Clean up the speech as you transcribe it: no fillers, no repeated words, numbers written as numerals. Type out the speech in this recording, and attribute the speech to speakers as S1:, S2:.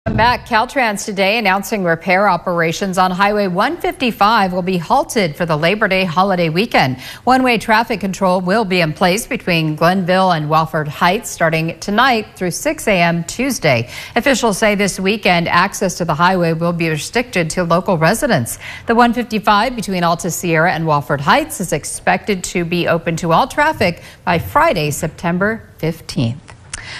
S1: Back, Caltrans today announcing repair operations on Highway 155 will be halted for the Labor Day holiday weekend. One-way traffic control will be in place between Glenville and Welford Heights starting tonight through 6 a.m. Tuesday. Officials say this weekend access to the highway will be restricted to local residents. The 155 between Alta Sierra and Welford Heights is expected to be open to all traffic by Friday, September 15th.